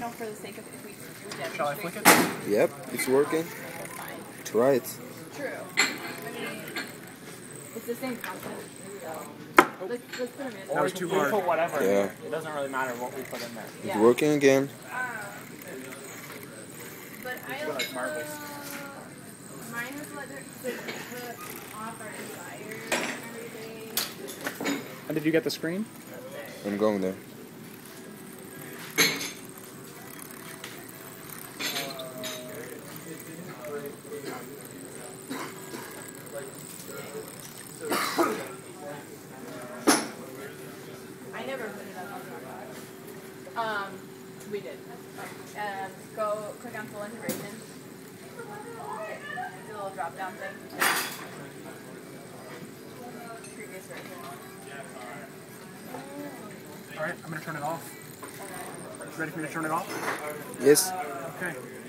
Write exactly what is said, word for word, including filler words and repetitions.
know for the sake of if we, we demonstrate. Shall I flick it? Yep, it's working. Fine. Try it. True. I mean, it's the same concept. Here we go. Let's, let's put them in. That was too hard. Put whatever. Yeah. It doesn't really matter what we put in there. It's Yeah. working again. Um, but I also, like marbles. mine was let it put off our desires and everything. And did you get the screen? I'm going there. I never put it up on the Um, we did. Um, go click on full integration. It's a little drop down thing. Previous version. Alright, I'm going to turn it off. Ready for me to turn it off? Yes. Okay.